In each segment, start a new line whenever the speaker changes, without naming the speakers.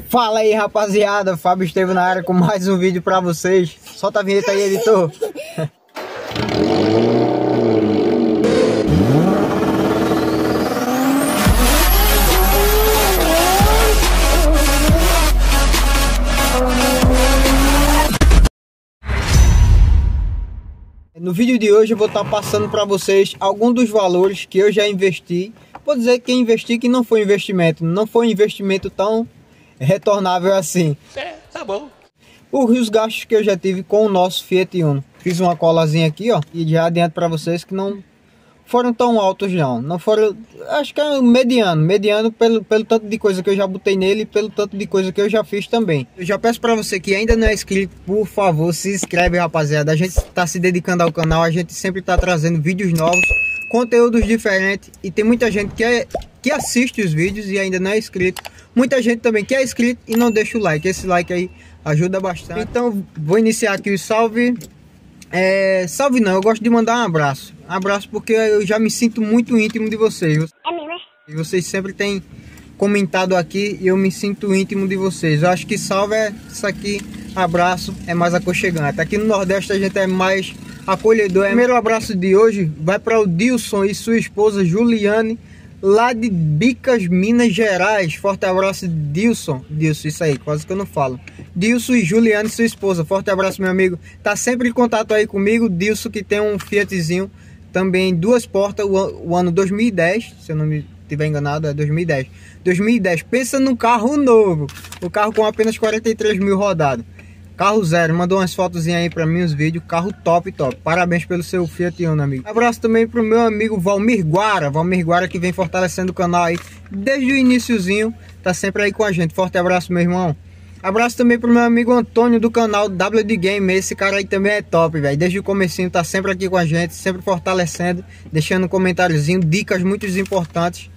Fala aí, rapaziada, Fábio Estevam na área com mais um vídeo pra vocês. Solta a vinheta aí, editor. No vídeo de hoje eu vou estar passando para vocês alguns dos valores que eu já investi. Vou dizer que investi que não foi investimento, não foi um investimento tão retornável assim.
Tá bom.
Os gastos que eu já tive com o nosso Fiat Uno. Fiz uma colazinha aqui, ó, e já adianto para vocês que não foram tão altos não foram, acho que é mediano pelo tanto de coisa que eu já botei nele e pelo tanto de coisa que eu já fiz também. Eu já peço para você que ainda não é inscrito, por favor, se inscreve, rapaziada. A gente está se dedicando ao canal, a gente sempre está trazendo vídeos novos, conteúdos diferentes, e tem muita gente que assiste os vídeos e ainda não é inscrito. Muita gente também que é inscrito e não deixa o like. Esse like aí ajuda bastante. Então vou iniciar aqui o salve. Salve não, eu gosto de mandar um abraço. Abraço porque eu já me sinto muito íntimo de vocês.
É mesmo, é?
E vocês sempre têm comentado aqui e eu me sinto íntimo de vocês. Eu acho que salve é isso aqui, abraço é mais aconchegante. Aqui no Nordeste a gente é mais acolhedor. O primeiro abraço de hoje vai para o Dilson e sua esposa Juliane, lá de Bicas, Minas Gerais. Forte abraço, Dilson, isso aí, quase que eu não falo. Dilson e Juliane, sua esposa. Forte abraço, meu amigo. Tá sempre em contato aí comigo. Dilson, que tem um Fiatzinho, também duas portas, o ano 2010, se eu não me estiver enganado, é 2010. 2010, pensa num carro novo. O carro com apenas 43 mil rodado. Carro zero, mandou umas fotos aí pra mim, uns vídeos. Carro top. Parabéns pelo seu Fiat Uno, amigo. Abraço também pro meu amigo Valmir Guara que vem fortalecendo o canal aí desde o iniciozinho. Tá sempre aí com a gente. Forte abraço, meu irmão. Abraço também pro meu amigo Antônio do canal WD Game. Esse cara aí também é top, velho. Desde o comecinho tá sempre aqui com a gente, sempre fortalecendo, deixando um comentáriozinho, dicas muito importantes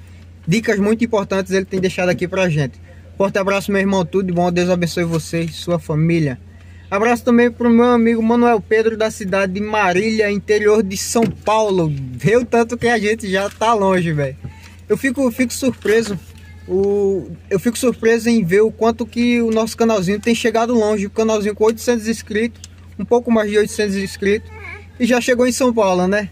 ele tem deixado aqui pra gente. Forte abraço, meu irmão, tudo de bom, Deus abençoe você e sua família. Abraço também pro meu amigo Manuel Pedro, da cidade de Marília, interior de São Paulo. Vê o tanto que a gente já tá longe, velho. Eu fico surpreso. Eu fico surpreso em ver o quanto que o nosso canalzinho tem chegado longe. O canalzinho com 800 inscritos, um pouco mais de 800 inscritos, e já chegou em São Paulo, né?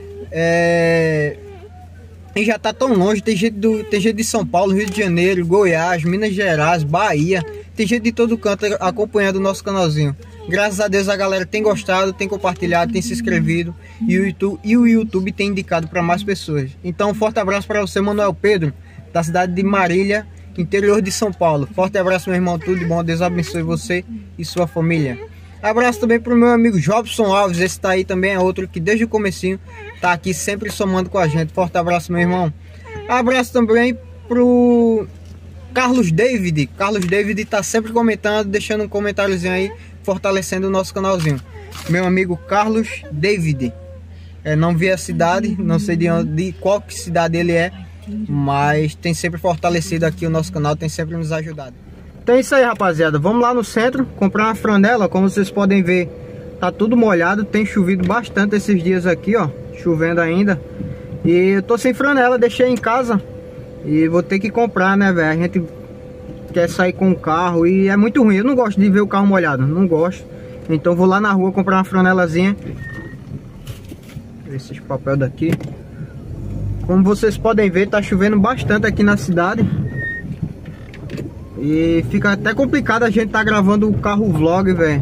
E já tá tão longe. Tem gente de São Paulo, Rio de Janeiro, Goiás, Minas Gerais, Bahia. Tem gente de todo canto acompanhando o nosso canalzinho. Graças a Deus a galera tem gostado, tem compartilhado, tem se inscrevido, e o YouTube tem indicado para mais pessoas. Então um forte abraço para você, Manuel Pedro, da cidade de Marília, interior de São Paulo. Forte abraço, meu irmão, tudo de bom, Deus abençoe você e sua família. Abraço também pro meu amigo Jobson Alves, esse tá aí também, é outro que desde o comecinho tá aqui sempre somando com a gente. Forte abraço, meu irmão. Abraço também pro Carlos David tá sempre comentando, deixando um comentáriozinho aí, fortalecendo o nosso canalzinho. Meu amigo Carlos David, não vi a cidade, não sei de qual cidade ele é, mas tem sempre fortalecido aqui o nosso canal, tem sempre nos ajudado. Então é isso aí, rapaziada, vamos lá no centro comprar uma franela. Como vocês podem ver, tá tudo molhado, tem chovido bastante esses dias aqui, ó, chovendo ainda. E eu tô sem franela, deixei em casa e vou ter que comprar, né, velho? A gente quer sair com o carro e é muito ruim, eu não gosto de ver o carro molhado, não gosto. Então vou lá na rua comprar uma franelazinha. Esses papel daqui. Como vocês podem ver, tá chovendo bastante aqui na cidade. E fica até complicado a gente tá gravando o carro vlog, velho.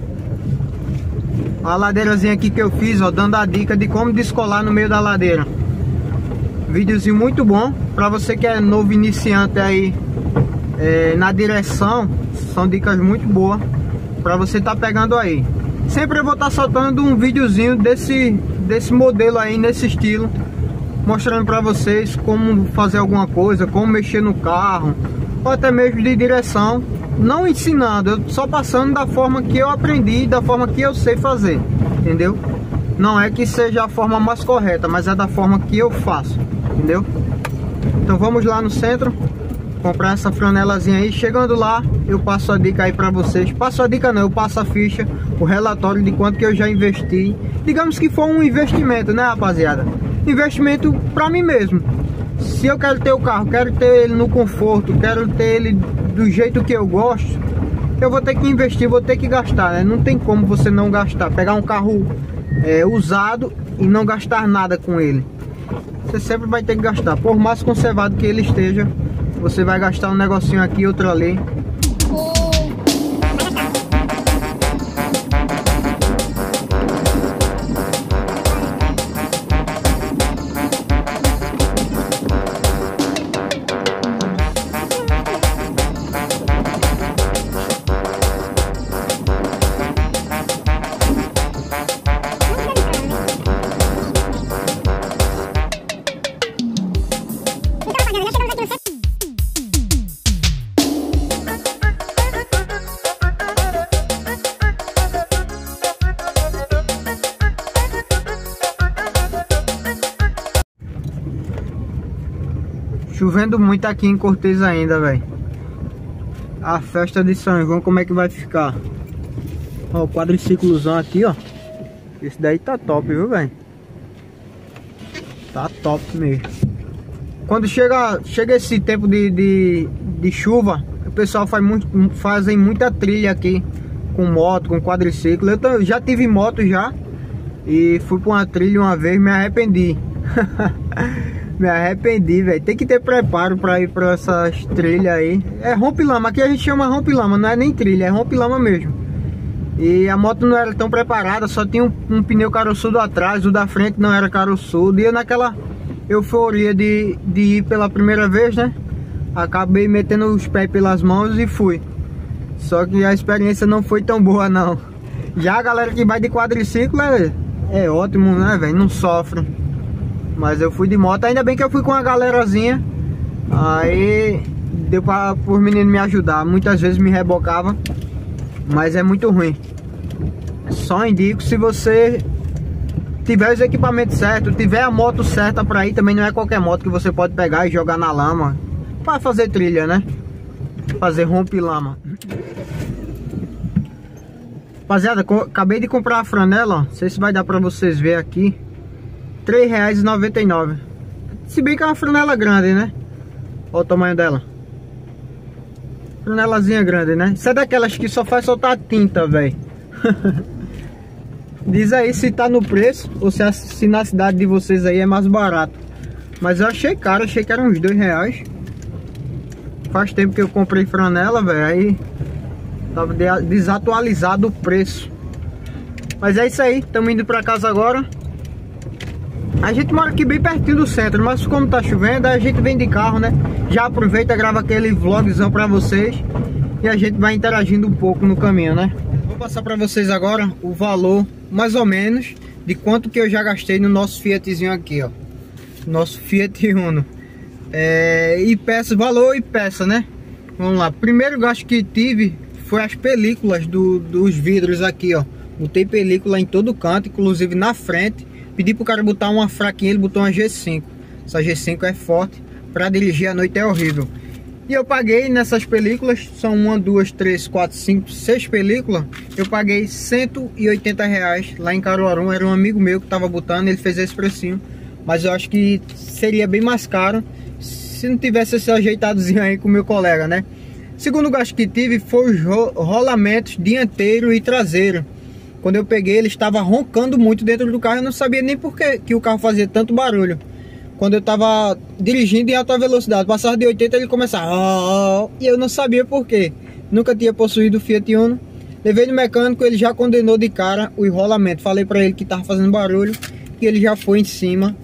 A ladeirazinha aqui que eu fiz, ó, dando a dica de como descolar no meio da ladeira. Videozinho muito bom pra você que é novo iniciante aí na direção. São dicas muito boas pra você tá pegando aí. Sempre eu vou estar soltando um videozinho desse modelo aí, nesse estilo, mostrando pra vocês como fazer alguma coisa, como mexer no carro, ou até mesmo de direção. Não ensinando, eu só passando da forma que eu aprendi, da forma que eu sei fazer, entendeu? Não é que seja a forma mais correta, mas é da forma que eu faço, entendeu? Então vamos lá no centro comprar essa franelazinha aí. Chegando lá, eu passo a dica aí pra vocês. Passo a dica não, eu passo a ficha, o relatório de quanto que eu já investi. Digamos que foi um investimento, né, rapaziada? Investimento pra mim mesmo. Se eu quero ter o carro, quero ter ele no conforto, quero ter ele do jeito que eu gosto, eu vou ter que investir, vou ter que gastar, né? Não tem como você não gastar, pegar um carro usado e não gastar nada com ele. Você sempre vai ter que gastar, por mais conservado que ele esteja, você vai gastar um negocinho aqui, outro ali. Chovendo muito aqui em Cortez ainda, velho. A festa de São João, como é que vai ficar? Ó, o quadriciclozão aqui, ó. Esse daí tá top, viu, velho? Tá top mesmo. Quando chega esse tempo de chuva, o pessoal fazem muita trilha aqui com moto, com quadriciclo. Eu já tive moto já e fui pra uma trilha uma vez, me arrependi. Me arrependi, velho. Tem que ter preparo pra ir pra essas trilhas aí. É rompe-lama, aqui a gente chama rompe-lama, não é nem trilha, é rompe-lama mesmo. E a moto não era tão preparada, só tinha um pneu caroçudo atrás, o da frente não era caroçudo. E eu naquela euforia de ir pela primeira vez, né? Acabei metendo os pés pelas mãos e fui. Só que a experiência não foi tão boa, não. Já a galera que vai de quadriciclo é ótimo, né, velho? Não sofre. Mas eu fui de moto, ainda bem que eu fui com uma galerazinha. Aí deu para os meninos me ajudar. Muitas vezes me rebocava, mas é muito ruim. Só indico se você tiver os equipamentos certos, tiver a moto certa para ir. Também não é qualquer moto que você pode pegar e jogar na lama para fazer trilha, né? Fazer rompe-lama. Rapaziada, acabei de comprar a franela, ó. Não sei se vai dar para vocês verem aqui. R$ 3,99. Se bem que é uma franela grande, né? Olha o tamanho dela. Franelazinha grande, né? Isso é daquelas que só faz soltar tinta, velho. Diz aí se tá no preço ou se na cidade de vocês aí é mais barato. Mas eu achei caro, achei que era uns R$2. Faz tempo que eu comprei franela, velho. Aí tava desatualizado o preço. Mas é isso aí, estamos indo pra casa agora. A gente mora aqui bem pertinho do centro, mas como tá chovendo, a gente vem de carro, né? Já aproveita, grava aquele vlogzão pra vocês e a gente vai interagindo um pouco no caminho, né? Vou passar pra vocês agora o valor, mais ou menos, de quanto que eu já gastei no nosso Fiatzinho aqui, ó. Nosso Fiat Uno. E peça, valor e peça, né? Vamos lá. Primeiro gasto que tive foi as películas dos vidros aqui, ó. Botei película em todo canto, inclusive na frente. Pedi pro cara botar uma fraquinha, ele botou uma G5. Essa G5 é forte, pra dirigir à noite é horrível. E eu paguei nessas películas, são 1, 2, 3, 4, 5, 6 películas. Eu paguei R$180 lá em Caruaru. Era um amigo meu que tava botando, ele fez esse precinho. Mas eu acho que seria bem mais caro se não tivesse esse ajeitadozinho aí com o meu colega, né? Segundo gasto que tive foi os rolamentos dianteiro e traseiro. Quando eu peguei, ele estava roncando muito dentro do carro. Eu não sabia nem por que o carro fazia tanto barulho. Quando eu estava dirigindo em alta velocidade, passava de 80, ele começava... E eu não sabia por quê. Nunca tinha possuído o Fiat Uno. Levei no mecânico, ele já condenou de cara o enrolamento. Falei para ele que estava fazendo barulho. E ele já foi em cima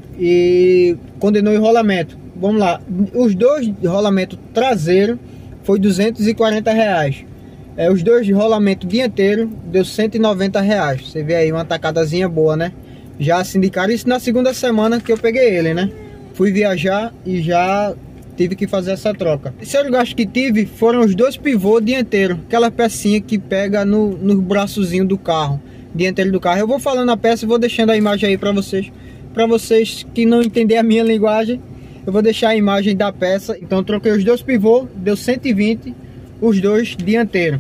e condenou o enrolamento. Vamos lá. Os dois rolamentos traseiros foi R$240. Os dois de rolamento dianteiro deu R$190. Você vê aí uma tacadazinha boa, né? Já sindicaram isso na segunda semana que eu peguei ele, né? Fui viajar e já tive que fazer essa troca. O terceiro gasto que tive foram os dois pivôs dianteiros. Aquela pecinha que pega no braçozinho do carro, dianteiro do carro. Eu vou falando a peça e vou deixando a imagem aí para vocês. Para vocês que não entenderem a minha linguagem, eu vou deixar a imagem da peça. Então eu troquei os dois pivôs, deu 120. Os dois dianteiros.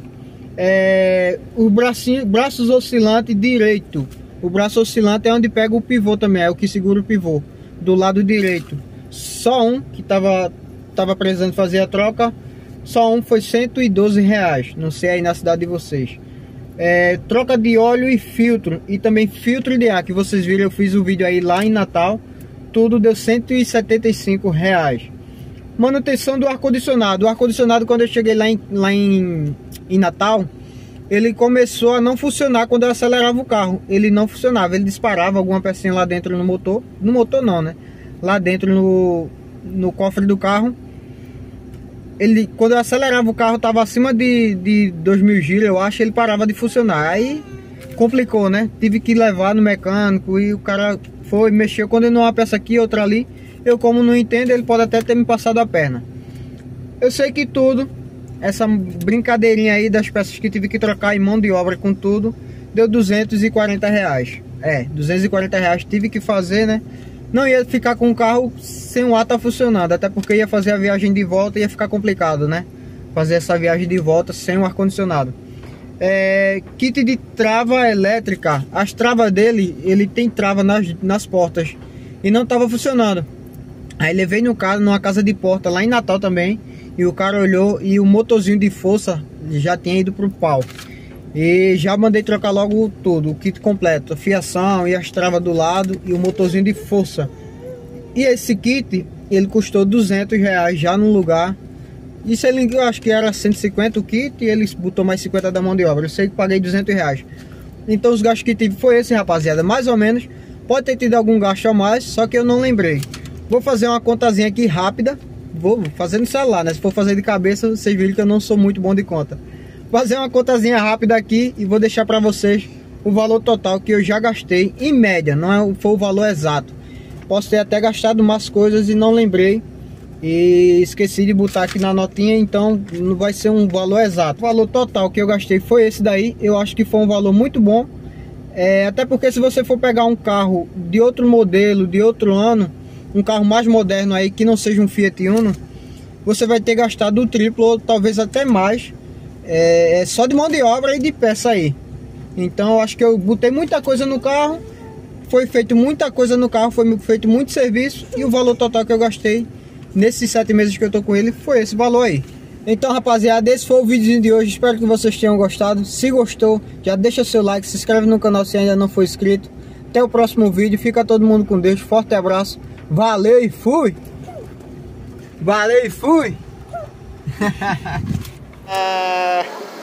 Os braços oscilantes direito. O braço oscilante é onde pega o pivô também, é o que segura o pivô do lado direito. Só um que tava precisando fazer a troca. Só um foi R$112, não sei aí na cidade de vocês. Troca de óleo e filtro, e também filtro de ar, que vocês viram, eu fiz o vídeo aí lá em Natal. Tudo deu R$175. Manutenção do ar-condicionado. O ar-condicionado, quando eu cheguei lá em Natal, ele começou a não funcionar quando eu acelerava o carro. Ele não funcionava, ele disparava alguma pecinha lá dentro no motor. No motor não, né? Lá dentro no cofre do carro. Quando eu acelerava o carro, tava acima de 2000 giros, eu acho, ele parava de funcionar. Aí complicou, né? Tive que levar no mecânico e o cara foi, mexeu, condenou uma peça aqui, outra ali. Eu, como não entendo, ele pode até ter me passado a perna. Eu sei que tudo, essa brincadeirinha aí das peças que tive que trocar em mão de obra com tudo, deu R$240. R$240 tive que fazer, né? Não ia ficar com o carro sem o ar tá funcionando, até porque ia fazer a viagem de volta e ia ficar complicado, né? Fazer essa viagem de volta sem o ar-condicionado. Kit de trava elétrica. As travas dele, ele tem trava nas portas e não estava funcionando. Aí levei numa casa de porta lá em Natal também, e o cara olhou e o motorzinho de força já tinha ido pro pau. E já mandei trocar logo tudo, o kit completo, a fiação e as travas do lado e o motorzinho de força. E esse kit, ele custou R$200 já no lugar. Isso eu acho que era 150 o kit e ele botou mais 50 da mão de obra. Eu sei que paguei R$200. Então os gastos que tive foi esse, rapaziada, mais ou menos. Pode ter tido algum gasto a mais, só que eu não lembrei. Vou fazer uma contazinha aqui rápida. Vou fazer no celular, né? Se for fazer de cabeça, vocês viram que eu não sou muito bom de conta. Fazer uma contazinha rápida aqui e vou deixar para vocês o valor total que eu já gastei em média, não foi o valor exato. Posso ter até gastado umas coisas e não lembrei e esqueci de botar aqui na notinha, então não vai ser um valor exato. O valor total que eu gastei foi esse daí. Eu acho que foi um valor muito bom, até porque se você for pegar um carro de outro modelo, de outro ano, um carro mais moderno aí que não seja um Fiat Uno, você vai ter gastado o triplo ou talvez até mais. Só de mão de obra e de peça aí. Então eu acho que eu botei muita coisa no carro, foi feito muita coisa no carro, foi feito muito serviço, e o valor total que eu gastei nesses 7 meses que eu tô com ele foi esse valor aí. Então, rapaziada, esse foi o vídeo de hoje. Espero que vocês tenham gostado. Se gostou, já deixa seu like, se inscreve no canal se ainda não for inscrito. Até o próximo vídeo. Fica todo mundo com Deus. Forte abraço. Valeu e fui! Valeu e fui!